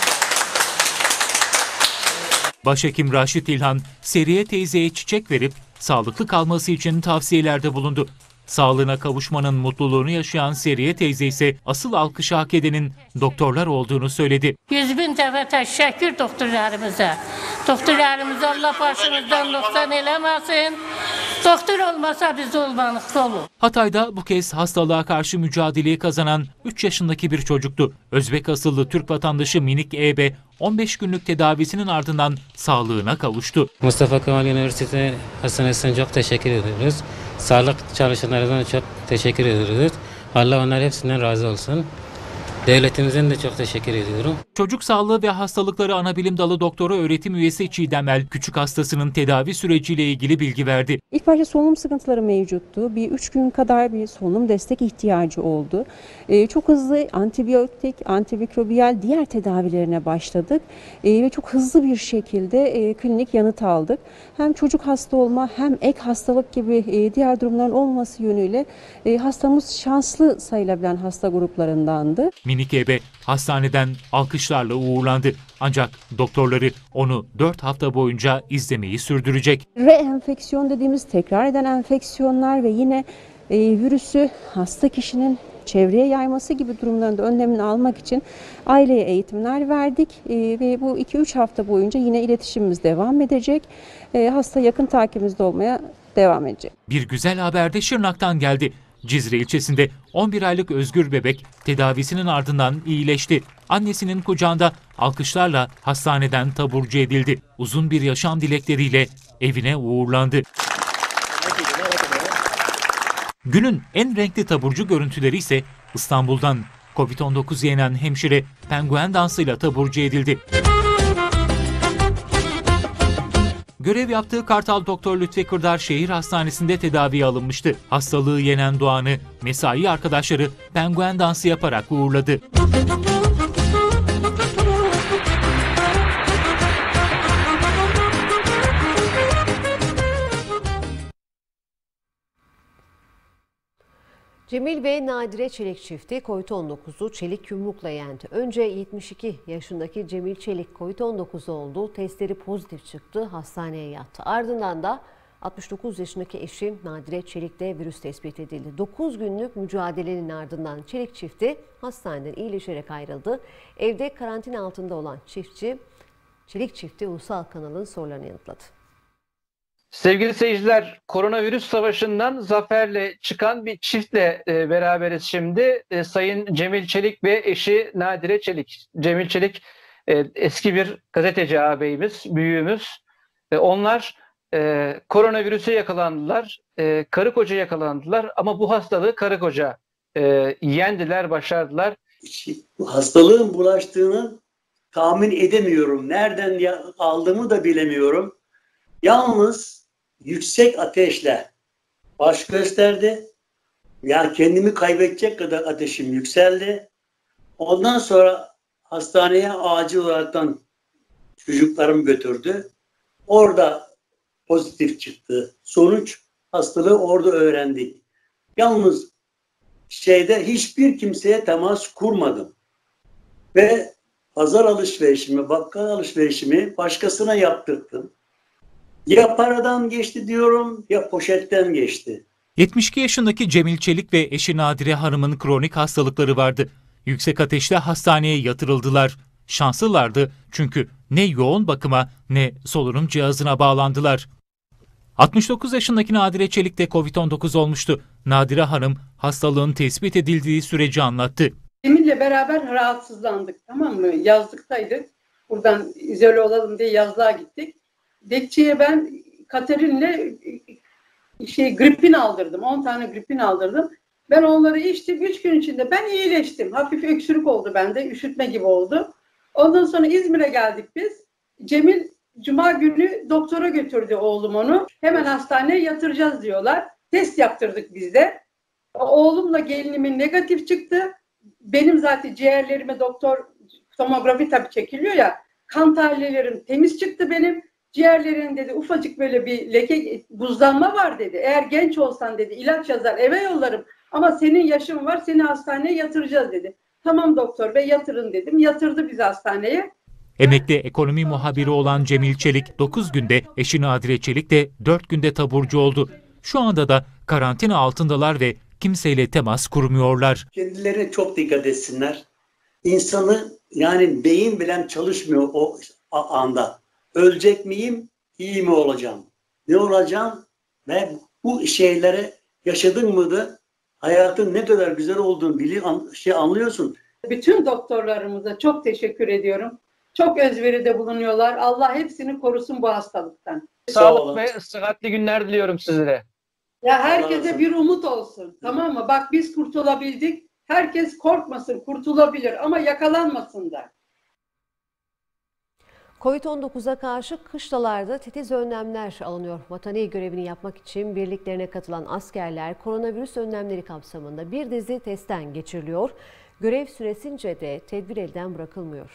Başhekim Raşit İlhan, Seriye teyzeye çiçek verip sağlıklı kalması için tavsiyelerde bulundu. Sağlığına kavuşmanın mutluluğunu yaşayan Seriye teyze ise asıl alkışı hak edenin doktorlar olduğunu söyledi. Yüz bin defa teşekkür doktorlarımıza. Doktorlarımıza Allah başımızdan noksan eləməsin. Doktor olmasa biz olmalık olur. Hatay'da bu kez hastalığa karşı mücadeleyi kazanan üç yaşındaki bir çocuktu. Özbek asıllı Türk vatandaşı Minik E B on beş günlük tedavisinin ardından sağlığına kavuştu. Mustafa Kemal Üniversitesi Hastanesi'ne çok teşekkür ediyoruz. Sağlık çalışanlarına çok teşekkür ediyoruz. Allah onlar hepsinden razı olsun. Devletimizden de çok teşekkür ediyorum. Çocuk Sağlığı ve Hastalıkları Anabilim Dalı Doktora öğretim üyesi Çiğdem El, küçük hastasının tedavi süreciyle ilgili bilgi verdi. İlk başta solunum sıkıntıları mevcuttu. Bir üç gün kadar bir solunum destek ihtiyacı oldu. Ee, çok hızlı antibiyotik, antimikrobiyal diğer tedavilerine başladık. Ee, ve çok hızlı bir şekilde e, klinik yanıt aldık. Hem çocuk hasta olma hem ek hastalık gibi e, diğer durumların olması yönüyle e, hastamız şanslı sayılabilen hasta gruplarındandı. Minik E B hastaneden alkışlarla uğurlandı. Ancak doktorları onu dört hafta boyunca izlemeyi sürdürecek. Reenfeksiyon dediğimiz tekrar eden enfeksiyonlar ve yine e, virüsü hasta kişinin çevreye yayması gibi durumlarında önlemini almak için aileye eğitimler verdik e, ve bu iki üç hafta boyunca yine iletişimimiz devam edecek. E, hasta yakın takibimizde olmaya devam edecek. Bir güzel haber de Şırnak'tan geldi. Cizre ilçesinde on bir aylık Özgür bebek tedavisinin ardından iyileşti. Annesinin kucağında alkışlarla hastaneden taburcu edildi. Uzun bir yaşam dilekleriyle evine uğurlandı. Günün en renkli taburcu görüntüleri ise İstanbul'dan. kovid on dokuz yenen hemşire penguen dansıyla taburcu edildi. Görev yaptığı Kartal Doktor Lütfi Kırdar Şehir Hastanesi'nde tedaviye alınmıştı. Hastalığı yenen Doğan'ı mesai arkadaşları penguen dansı yaparak uğurladı. Cemil ve Nadire Çelik çifti kovid on dokuzu çelik yumrukla yendi. Önce yetmiş iki yaşındaki Cemil Çelik kovid on dokuz oldu. Testleri pozitif çıktı. Hastaneye yattı. Ardından da altmış dokuz yaşındaki eşi Nadire Çelik'te virüs tespit edildi. dokuz günlük mücadelenin ardından Çelik çifti hastaneden iyileşerek ayrıldı. Evde karantina altında olan çiftçi, Çelik çifti Ulusal kanalın sorularını yanıtladı. Sevgili seyirciler, koronavirüs savaşından zaferle çıkan bir çiftle e, beraberiz şimdi. E, Sayın Cemil Çelik ve eşi Nadire Çelik. Cemil Çelik e, eski bir gazeteci ağabeyimiz, büyüğümüz. E, onlar e, koronavirüse yakalandılar, e, karı koca yakalandılar ama bu hastalığı karı koca e, yendiler, başardılar. Bu hastalığın bulaştığını tahmin edemiyorum. Nereden aldığımı da bilemiyorum. Yalnız yüksek ateşle baş gösterdi. Yani kendimi kaybedecek kadar ateşim yükseldi. Ondan sonra hastaneye acil olaraktan çocuklarım götürdü. Orada pozitif çıktı. Sonuç hastalığı orada öğrendik. Yalnız şeyde hiçbir kimseye temas kurmadım. Ve pazar alışverişimi, bakkal alışverişimi başkasına yaptırdım. Ya paradan geçti diyorum ya poşetten geçti. yetmiş iki yaşındaki Cemil Çelik ve eşi Nadire Hanım'ın kronik hastalıkları vardı. Yüksek ateşle hastaneye yatırıldılar. Şanslılardı çünkü ne yoğun bakıma ne solunum cihazına bağlandılar. altmış dokuz yaşındaki Nadire Çelik de kovid on dokuz olmuştu. Nadire Hanım hastalığın tespit edildiği süreci anlattı. Cemil'le beraber rahatsızlandık, tamam mı? Yazlıktaydık. Buradan izole olalım diye yazlığa gittik. Dekçiye ben Katerin'le şey gripin aldırdım. on tane gripin aldırdım. Ben onları içtim. üç gün içinde ben iyileştim. Hafif öksürük oldu bende. Üşütme gibi oldu. Ondan sonra İzmir'e geldik biz. Cemil Cuma günü doktora götürdü oğlum onu. Hemen hastaneye yatıracağız diyorlar. Test yaptırdık biz de. Oğlumla gelinimin negatif çıktı. Benim zaten ciğerlerime doktor tomografi tabii çekiliyor ya. Kan tahlillerim temiz çıktı benim. Ciğerlerin dedi ufacık böyle bir leke, buzlanma var dedi. Eğer genç olsan dedi ilaç yazar eve yollarım. Ama senin yaşın var seni hastaneye yatıracağız dedi. Tamam doktor bey yatırın dedim. Yatırdı bizi hastaneye. Emekli ekonomi muhabiri olan Cemil Çelik dokuz günde, eşi Nadire Çelik de dört günde taburcu oldu. Şu anda da karantina altındalar ve kimseyle temas kurmuyorlar. Kendilerine çok dikkat etsinler. İnsanı yani beyin bilen çalışmıyor o anda. Ölecek miyim, iyi mi olacağım? Ne olacağım? Ve bu şeyleri yaşadın mı da hayatın ne kadar güzel olduğunu biliyor, şey anlıyorsun. Bütün doktorlarımıza çok teşekkür ediyorum. Çok özveride bulunuyorlar. Allah hepsini korusun bu hastalıktan. Sağlık ve sıhhatli günler diliyorum sizlere. Ya herkese bir umut olsun. Tamam mı? Bak biz kurtulabildik. Herkes korkmasın, kurtulabilir ama yakalanmasın da. kovid on dokuza karşı kışlalarda titiz önlemler alınıyor. Vatani görevini yapmak için birliklerine katılan askerler koronavirüs önlemleri kapsamında bir dizi testten geçiriliyor. Görev süresince de tedbir elden bırakılmıyor.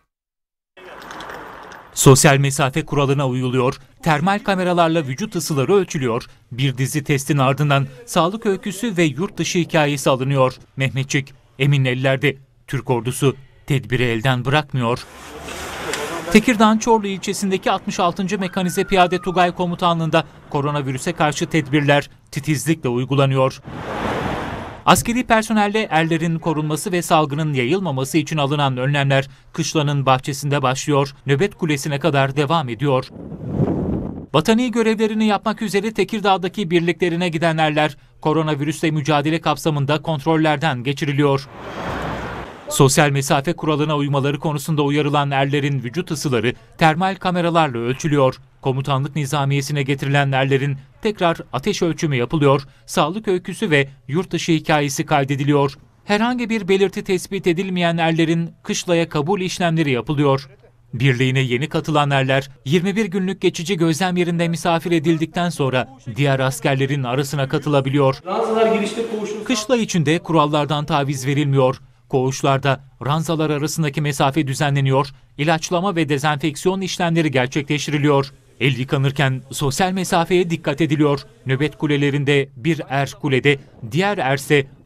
Sosyal mesafe kuralına uyuluyor, termal kameralarla vücut ısıları ölçülüyor, bir dizi testin ardından sağlık öyküsü ve yurt dışı hikayesi alınıyor. Mehmetçik, emin ellerde, Türk ordusu tedbiri elden bırakmıyor. Tekirdağ Çorlu ilçesindeki altmış altıncı Mekanize Piyade Tugay Komutanlığı'nda koronavirüse karşı tedbirler titizlikle uygulanıyor. Askeri personelle erlerin korunması ve salgının yayılmaması için alınan önlemler kışlanın bahçesinde başlıyor, nöbet kulesine kadar devam ediyor. Vatani görevlerini yapmak üzere Tekirdağ'daki birliklerine giden erler koronavirüsle mücadele kapsamında kontrollerden geçiriliyor. Sosyal mesafe kuralına uymaları konusunda uyarılan erlerin vücut ısıları termal kameralarla ölçülüyor. Komutanlık nizamiyesine getirilen erlerin tekrar ateş ölçümü yapılıyor, sağlık öyküsü ve yurt dışı hikayesi kaydediliyor. Herhangi bir belirti tespit edilmeyen erlerin kışlaya kabul işlemleri yapılıyor. Birliğine yeni katılan erler yirmi bir günlük geçici gözlem yerinde misafir edildikten sonra diğer askerlerin arasına katılabiliyor. Kışla içinde kurallardan taviz verilmiyor. Koğuşlarda ranzalar arasındaki mesafe düzenleniyor, ilaçlama ve dezenfeksiyon işlemleri gerçekleştiriliyor. El yıkanırken sosyal mesafeye dikkat ediliyor. Nöbet kulelerinde bir er kulede, diğer erse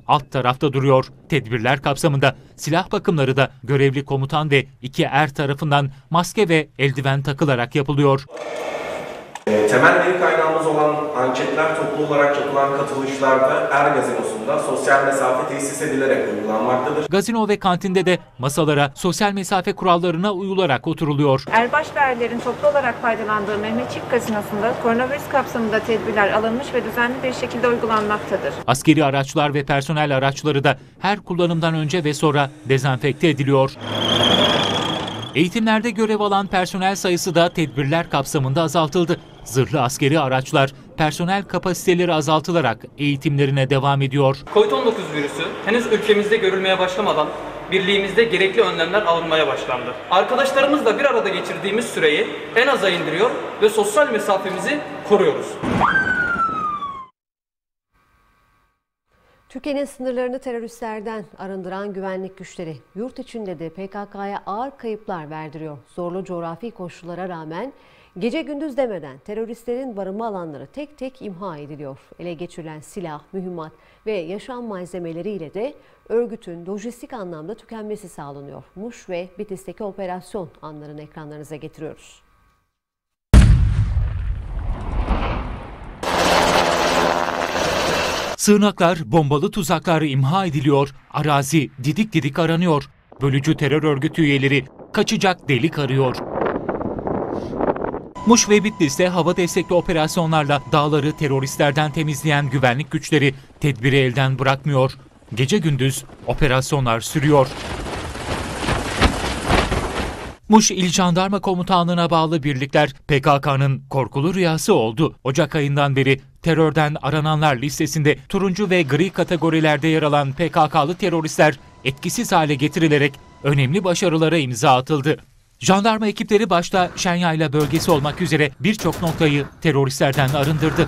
alt tarafta duruyor. Tedbirler kapsamında silah bakımları da görevli komutan ve iki er tarafından maske ve eldiven takılarak yapılıyor. Temel veri kaynağımız olan anketler toplu olarak yapılan katılışlarda Er Gazinosu'nda sosyal mesafe tesis edilerek uygulanmaktadır. Gazino ve kantinde de masalara sosyal mesafe kurallarına uyularak oturuluyor. Erbaş ve erlerin toplu olarak faydalandığı Mehmetçik Gazinosu'nda koronavirüs kapsamında tedbirler alınmış ve düzenli bir şekilde uygulanmaktadır. Askeri araçlar ve personel araçları da her kullanımdan önce ve sonra dezenfekte ediliyor. Eğitimlerde görev alan personel sayısı da tedbirler kapsamında azaltıldı. Zırhlı askeri araçlar, personel kapasiteleri azaltılarak eğitimlerine devam ediyor. Covid on dokuz virüsü henüz ülkemizde görülmeye başlamadan birliğimizde gerekli önlemler alınmaya başlandı. Arkadaşlarımızla bir arada geçirdiğimiz süreyi en aza indiriyor ve sosyal mesafemizi koruyoruz. Türkiye'nin sınırlarını teröristlerden arındıran güvenlik güçleri yurt içinde de P K K'ya ağır kayıplar verdiriyor. Zorlu coğrafi koşullara rağmen gece gündüz demeden teröristlerin barınma alanları tek tek imha ediliyor. Ele geçirilen silah, mühimmat ve yaşam malzemeleriyle de örgütün lojistik anlamda tükenmesi sağlanıyor. Muş ve Bitlis'teki operasyon anlarını ekranlarınıza getiriyoruz. Sığınaklar, bombalı tuzaklar imha ediliyor, arazi didik didik aranıyor. Bölücü terör örgütü üyeleri kaçacak delik arıyor. Muş ve Bitlis'te hava destekli operasyonlarla dağları teröristlerden temizleyen güvenlik güçleri tedbiri elden bırakmıyor. Gece gündüz operasyonlar sürüyor. Muş İl Jandarma Komutanlığı'na bağlı birlikler P K K'nın korkulu rüyası oldu. Ocak ayından beri terörden arananlar listesinde turuncu ve gri kategorilerde yer alan P K K'lı teröristler etkisiz hale getirilerek önemli başarılara imza atıldı. Jandarma ekipleri başta Şenyayla bölgesi olmak üzere birçok noktayı teröristlerden arındırdı.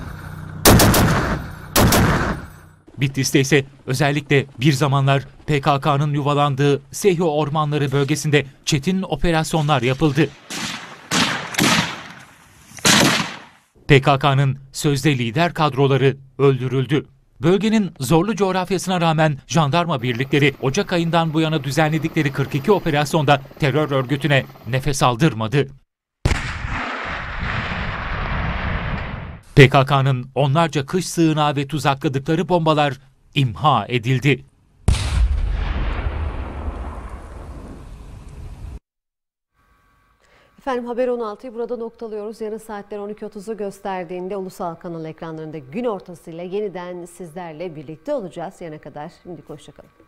Bitlis'te ise özellikle bir zamanlar P K K'nın yuvalandığı Seyho Ormanları bölgesinde çetin operasyonlar yapıldı. P K K'nın sözde lider kadroları öldürüldü. Bölgenin zorlu coğrafyasına rağmen jandarma birlikleri Ocak ayından bu yana düzenledikleri kırk iki operasyonda terör örgütüne nefes aldırmadı. P K K'nın onlarca kış sığınağı ve tuzakladıkları bombalar imha edildi. Efendim Haber on altıyı burada noktalıyoruz. Yarın saatler on iki otuzu gösterdiğinde Ulusal Kanal ekranlarında gün ortasıyla yeniden sizlerle birlikte olacağız. Yarına kadar şimdilik hoşça kalın.